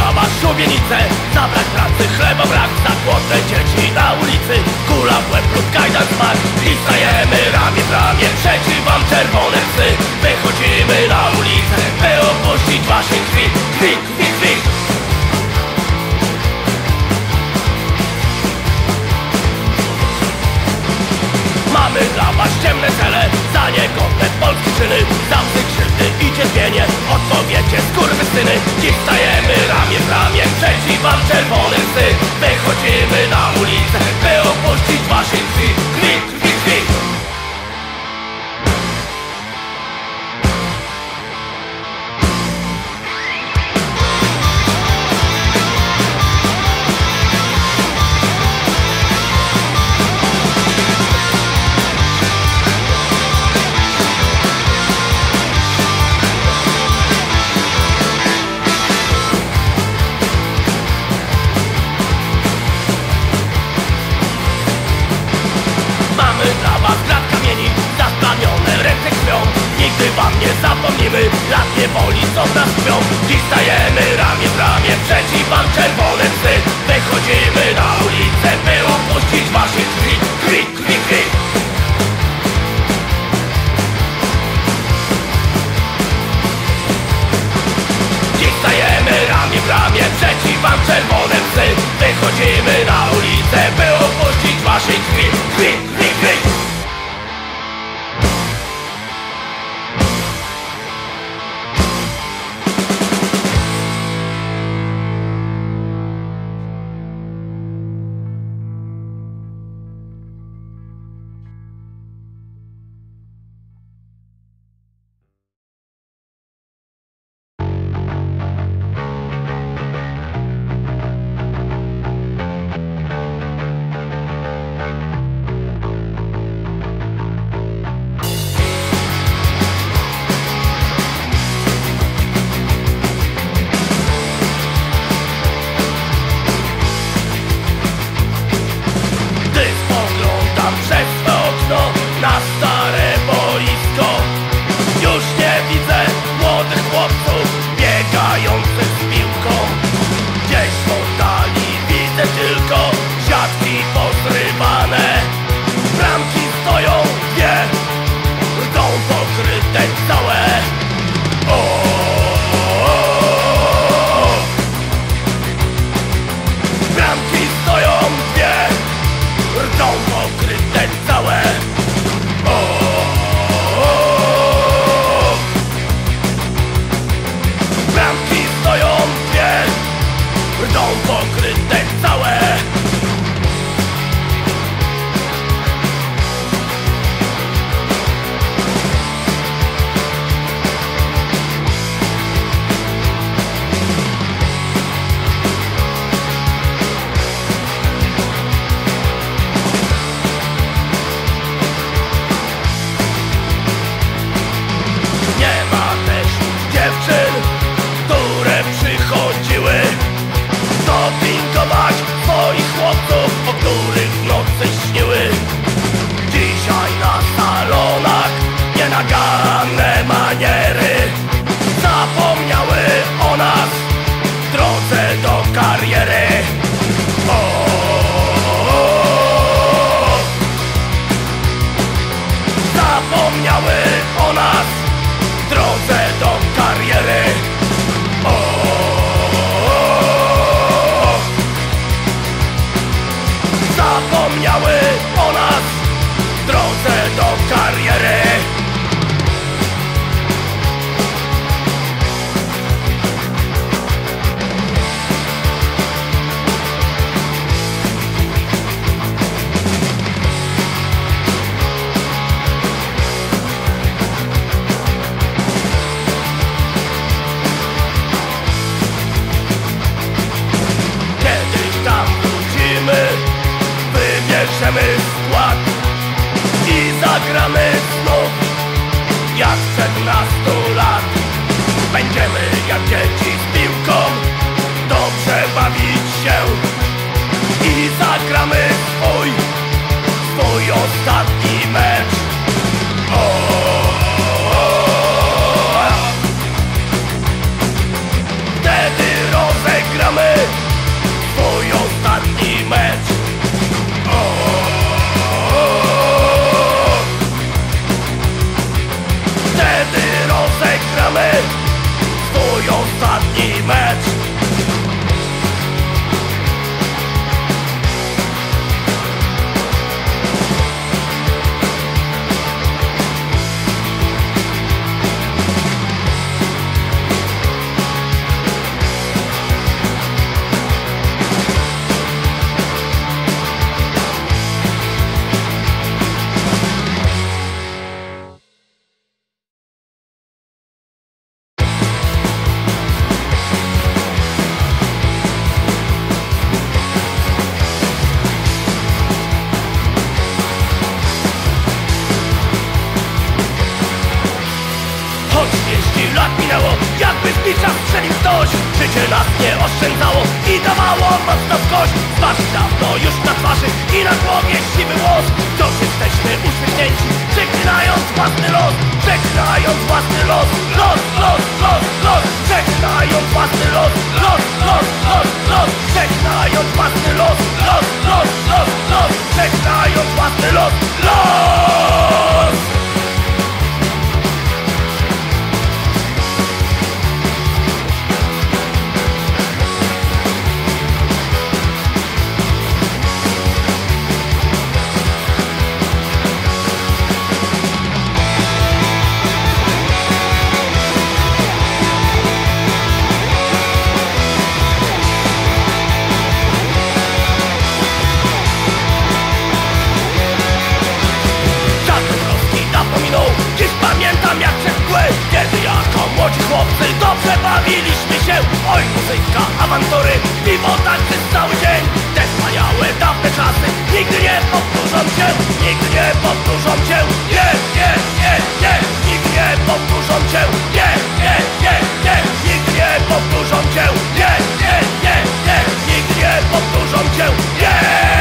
mała szubienice. Za brak pracy, chleba brak, za głodne dzieci na ulicy. Kula w łeb lub kajdan smak i stajemy ramię w ramię. Przeciw wam czerwone psy. Wychodzimy na ulicę, by opuścić wasze krwi. Krwi, krwi, krwi. Mamy dla was ciemne cele, za niegodne polskie czyny, za łzy, krzywdy i cierpienie. Odpowiecie, skurwysyny. Dziś stajemy ramię w ramię, przeciw wam czerwone psy. Wychodzimy na ulicę, by opuścić wasze krwi. Krwi, krwi, krwi. Nigdy wam nie zapomnimy lat niewoli, co w nas tkwią. Dziś stajemy ramię w ramię, przeciw wam czerwone psy. Wychodzimy na ulicę, by opuścić wasze krwi. Krwi, krwi, krwi. Dziś stajemy ramię w ramię, przeciw wam czerwone psy. Wychodzimy na ulicę, by opuścić wasze krwi. Krwi, krwi, krwi. Naganne maniery zapomniały o nas w drodze do kariery. Zapomniały o nas w drodze do kariery. Zapomniały o nas w drodze do kariery. Wybierzemy skład i zagramy znów jak przed 15 lat. Będziemy jak dzieci z piłką dobrze bawić się i zagramy swój ostatni mecz. Wtedy rozegramy Jakby z bicza strzelił ktoś. Życie nas nie oszczędzało i dawało mocno w kość. Twarz dawno już na twarzy i na głowie siwy włos. Wciąż jesteśmy uśmiechnięci, przeklinając własny los. Przeklinając własny los. Los, los, los, los. Przeklinając własny los. Los, los, los, los. Przeklinając własny los. Los, los, los, los. Przeklinając własny los. Los! Dziś pamiętam jak przez mgłę, kiedy jako młodzi chłopcy dobrze bawiliśmy się. Oj, muzyka, awantury, piwo tak przez cały dzień. Te wspaniałe dawne czasy nigdy nie powtórzą się. Nigdy nie powtórzą się. Nie, nie, nie, nie. Nigdy nie powtórzą się. Nie, nie, nie, nie. Nigdy nie powtórzą się. Nie, nie, nie, nie. Nigdy nie powtórzą się. Nie.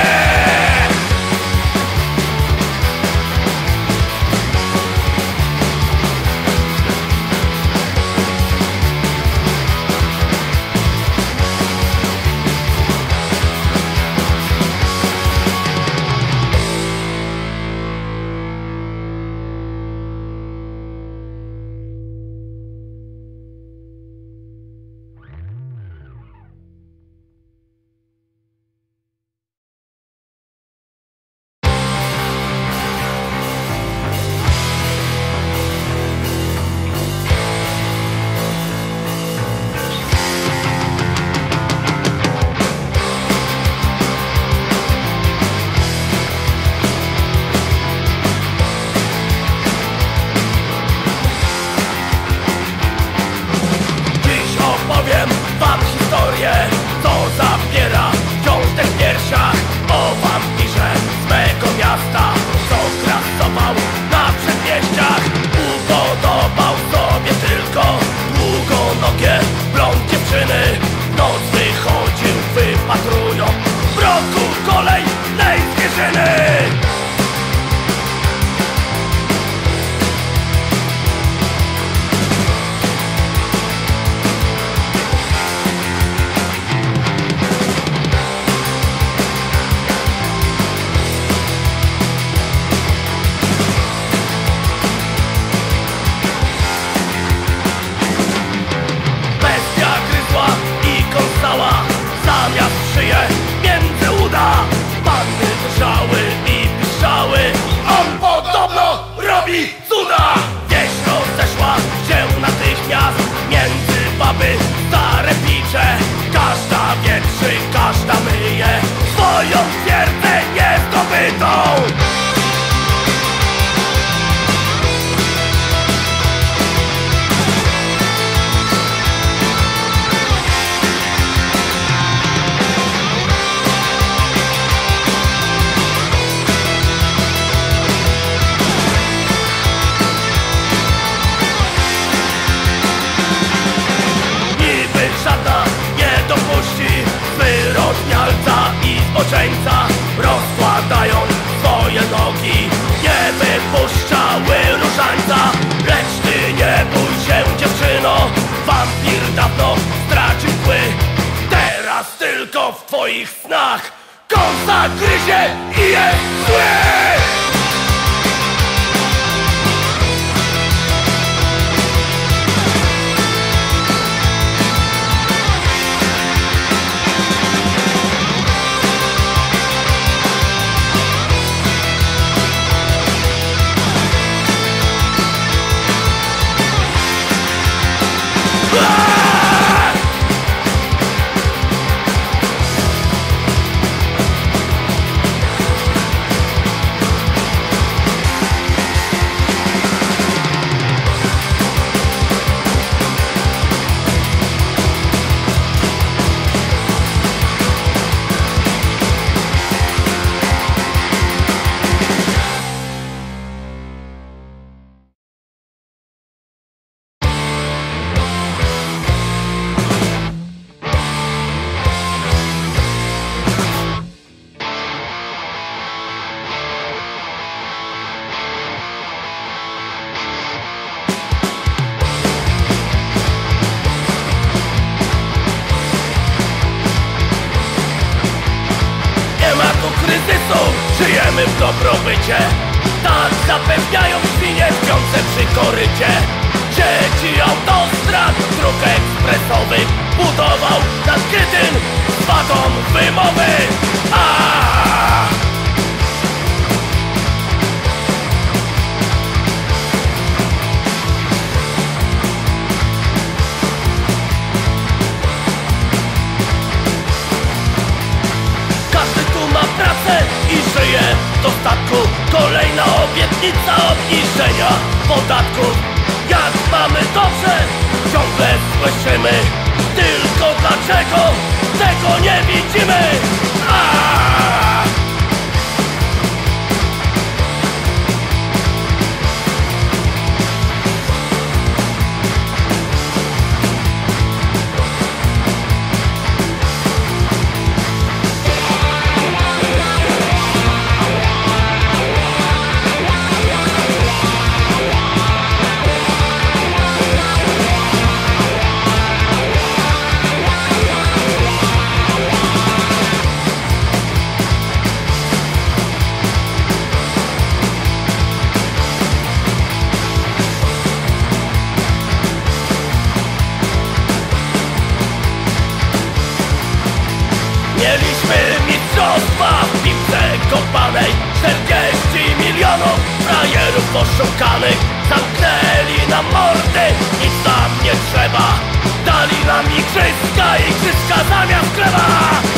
Rozkładając swoje nogi, nie wypuszczały różańca. Lecz ty nie bój się, dziewczyno, wampir dawno stracił kły. Teraz tylko w twoich snach kąsa gryzie i jest zły. w dobrobycie. Tak zapewniają świnie śpiące przy korycie. Sieci autostrad, dróg ekspresowych budował nad Krytyn z wadą wymowy. Każdy tu ma pracę i żyje w dostatku. Kolejna obietnica obniżenia podatków. Jak mamy dobrze, ciągle słyszymy. Tylko dlaczego tego nie widzimy? Mieliśmy mistrzostwa w piłce kopanej. 40 milionów frajerów oszukanych. Zamknęli nam mordy, nic nam nie trzeba. Dali nam igrzyska zamiast chleba.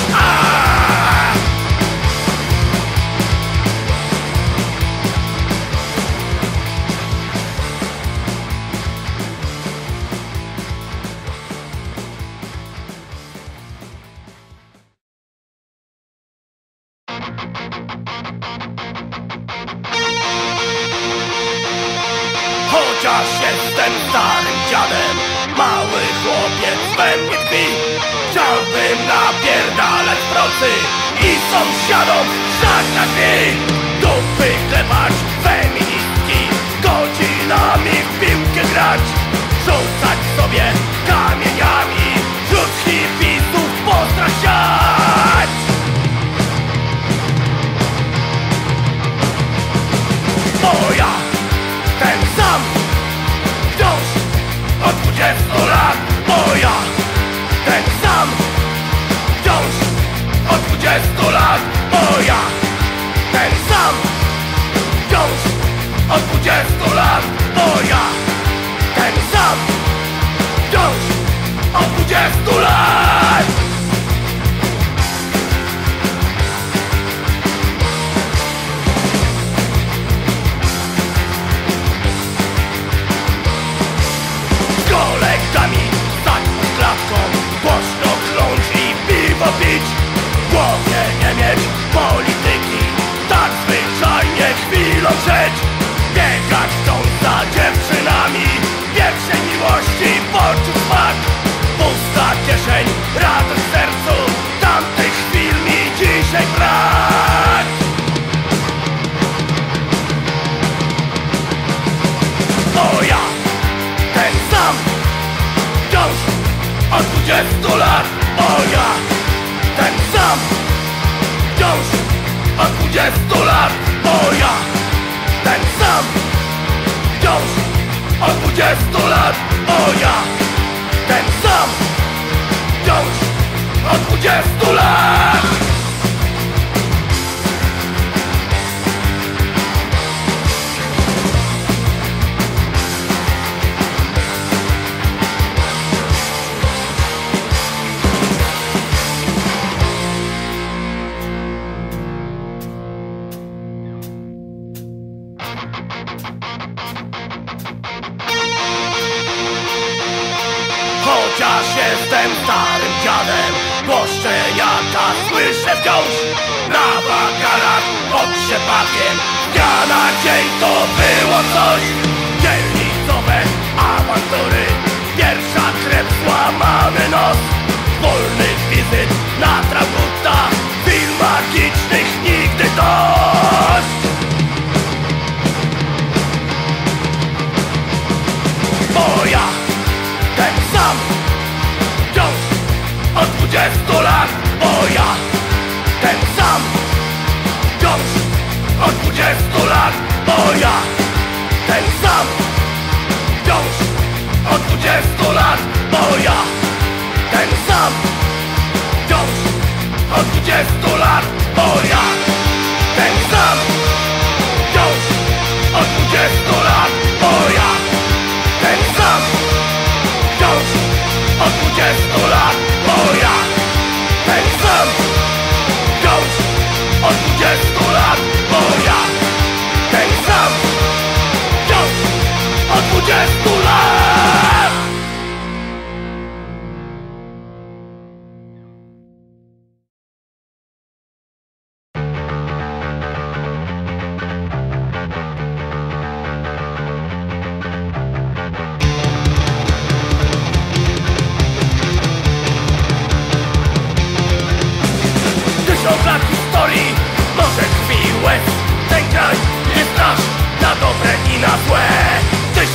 Chociaż jestem starym dziadem, mały chłopiec we mnie tkwi. Chciałbym napierdalać w procy i sąsiadom szak na drzwi. Dupy klepać, feministki, godzinami w piłkę grać. Rzucać sobie kamieniami, wśród hipisów pozdra siać. Bo ja ten sam wciąż od 20 lat. Bo ja ten sam wciąż od 20 lat. Bo ja ten sam wciąż od 20 lat. Bo ja ten sam wciąż od 20 lat. Kolegami stać pod klatką, głośno kląć i piwo pić. W głowie nie mieć polityki, tak zwyczajnie chwilą żyć. Biegać wciąż za dziewczynami, pierwszej miłości poczuć smak. Pusta kieszeń, radość w sercu, tamtych chwil mi dzisiaj brak. Bo ja ten sam wciąż od 20 lat. Bo ja ten sam wciąż od 20 lat. Bo ja ten sam wciąż od 20 lat. Bo ja ten sam wciąż od 20 lat. Chociaż jestem starym dziadem, głoszczeniaka słyszę wciąż. Na wagarach pod siepakiem, dnia na dzień to było coś. Dzielnicowe awantury, pierwsza krew, złamany nos. Wolnych wizyt na Traugutta, film magicznych nigdy dość. Bo ja ten sam wciąż od 20 lat. Bo ja ten sam wciąż od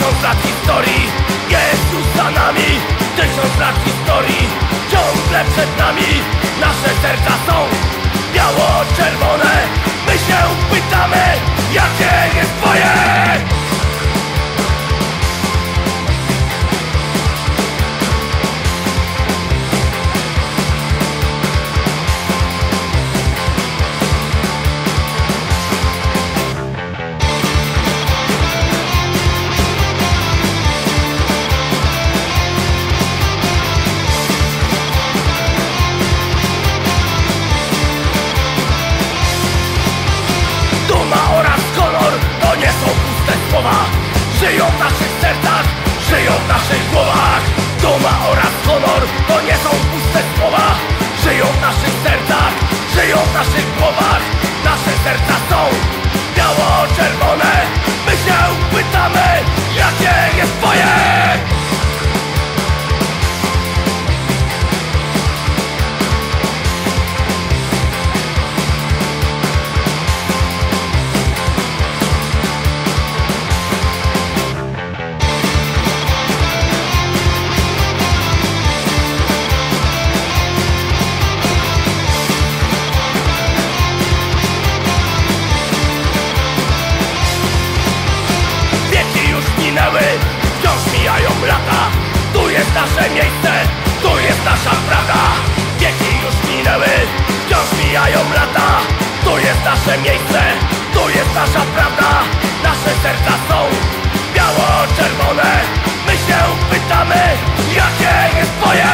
1000 lat historii jest już za nami. 1000 lat historii ciągle przed nami. Nasze serca są biało-czerwone. My się pytamy, jakie jest twoje? Żyją w naszych sercach, żyją w naszych głowach. Duma oraz honor to nie są puste słowa. Żyją w naszych sercach, żyją w naszych głowach. Nasze serca są biało-czerwone. My się pytamy, jakie jest twoje? Wciąż mijają lata. Tu jest nasze miejsce, tu jest nasza prawda. Wieki już minęły, wciąż mijają lata. Tu jest nasze miejsce, tu jest nasza prawda. Nasze serca są biało-czerwone. My się pytamy, jakie jest twoje?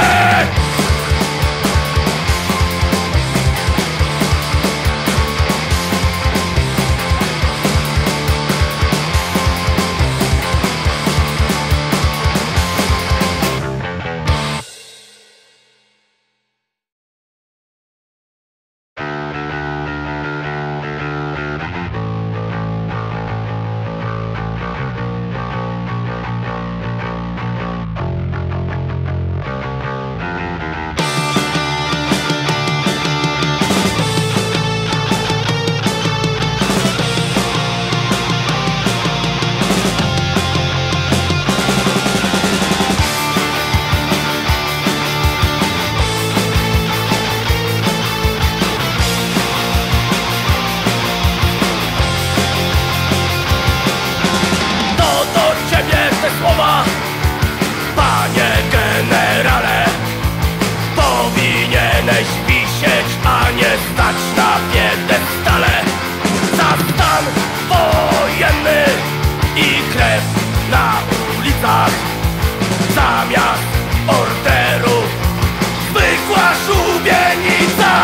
Panie generale, powinieneś wisieć, a nie stać na piedestale. Za stan wojenny i krew na ulicach, zamiast orderów zwykła szubienica.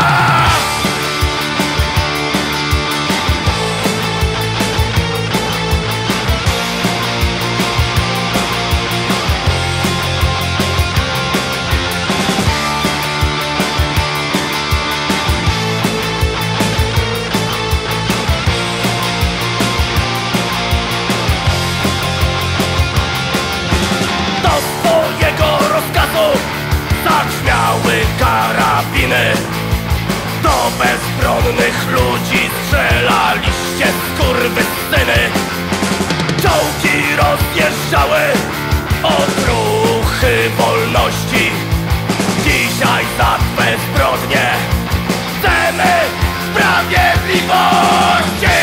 Zabrzmiały karabiny. Do bezbronnych ludzi strzelaliście, skurwysyny. Czołgi rozjeżdżały odruchy wolności. Dzisiaj za twe zbrodnie chcemy sprawiedliwości.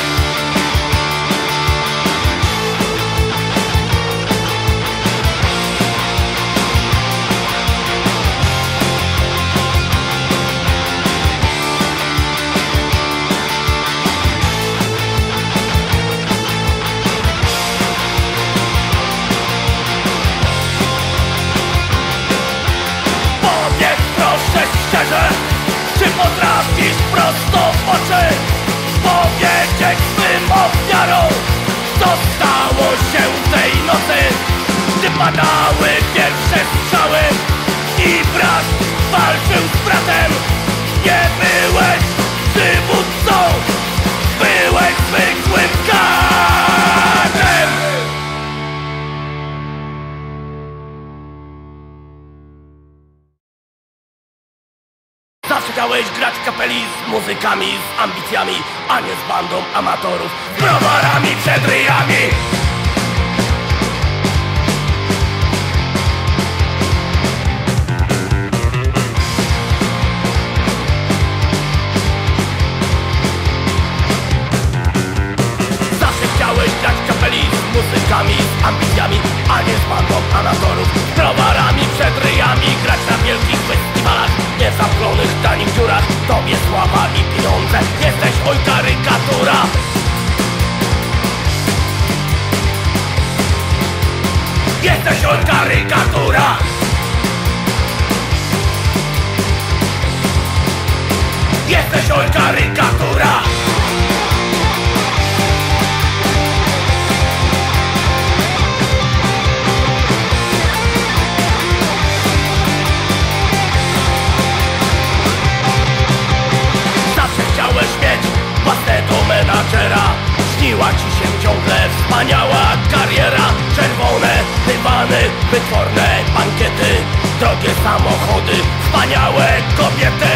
Czy potrafisz prosto w oczy powiedzieć swym ofiarom, co stało się tej nocy, gdy padały pierwsze strzały i brat walczył z bratem? Nie byłeś przywódcą, byłeś zwykłym katem. Zawsze chciałeś grać w kapeli z muzykami, z ambicjami, a nie z bandą amatorów, z browarami przed ryjami. sanatorów, z browarami przed ryjami, grać na wielkich festiwalach, nie w zamklonych tanich dziurach. Tobie sława i pieniądze, jesteś oj karykatura. Jesteś oj karykatura. Jesteś oj karykatura. Zawsze chciałeś mieć własnego menadżera. Śniła ci się ciągle wspaniała kariera. Czerwone dywany, wytworne bankiety, drogie samochody, wspaniałe kobiety.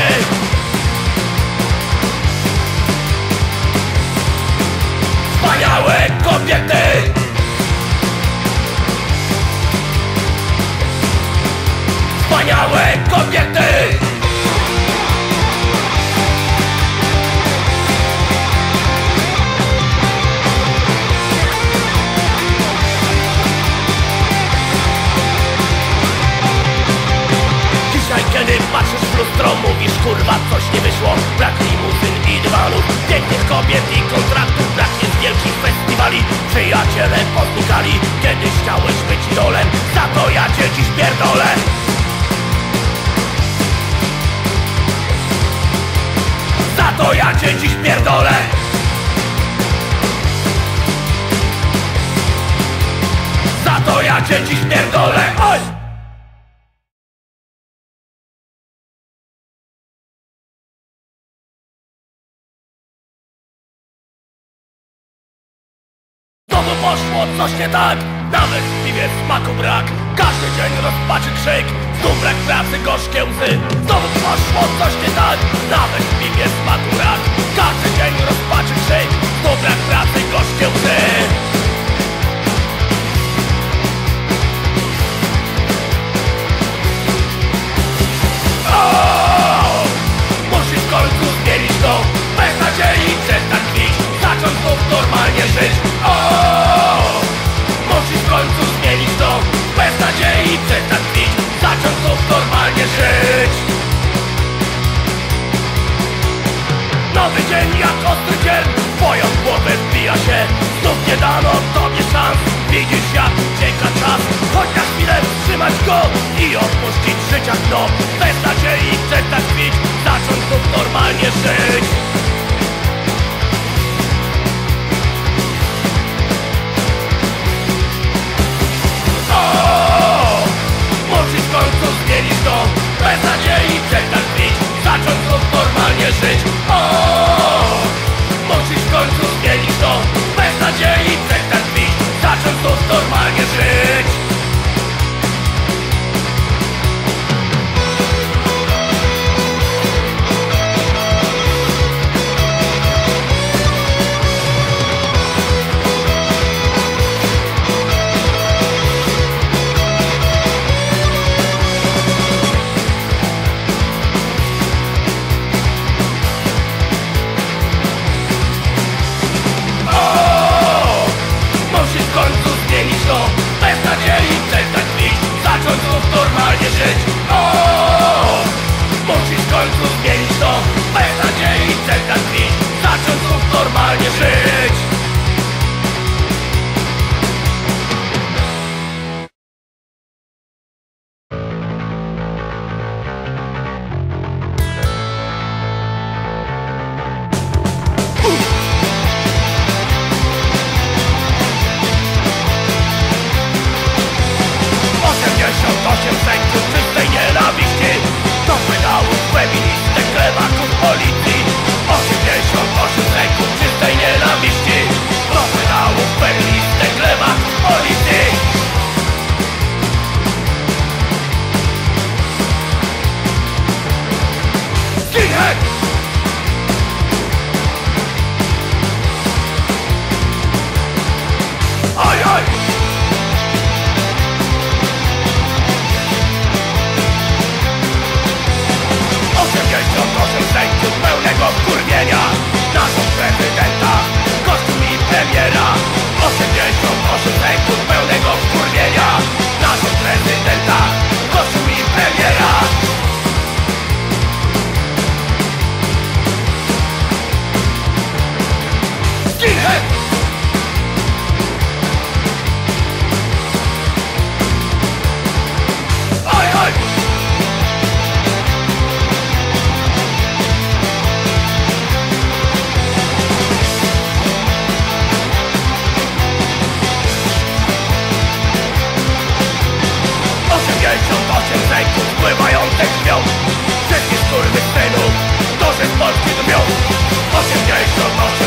Wspaniałe kobiety. Wspaniałe kobiety. Dzisiaj kiedy patrzysz w lustro, mówisz kurwa coś nie wyszło. Brak limuzyn i dywanów, pięknych kobiet i kontraktów, brak jest wielkich festiwali. Przyjaciele poznikali, kiedyś chciałeś być idolem, za to ja cię dziś pierdolę. Za to ja cię dziś pierdolę. Za to ja cię dziś pierdolę. Oj! Znowu poszło coś nie tak, nawet w piwie smaku brak. Każdy dzień rozpaczy krzyk, znów brak pracy, gorzkie łzy. Znowu poszło coś nie tak, nawet w piwie smaku brak. Każdy dzień rozpaczy krzyk, znów brak pracy, gorzkie łzy. Musisz w końcu zmienić to, bez nadziei przestać pić, zacząć znów normalnie żyć. Musisz w końcu zmienić to, bez nadziei przestać pić, zacząć znów normalnie żyć. Nowy dzień jak ostry dzień, w twoją głowę wbija się. Znów nie dano tobie szans, widzisz jak ucieka czas. Chodź na chwilę wstrzymać go i odpuścić życia dno. Bez nadziei przestać pić, zacząć znów normalnie żyć. Musisz w końcu zmienić to, bez nadziei przestać pić, zacząć znów normalnie żyć. Musisz w końcu zmienić to, bez nadziei przestać pić, zacząć znów normalnie żyć. godnością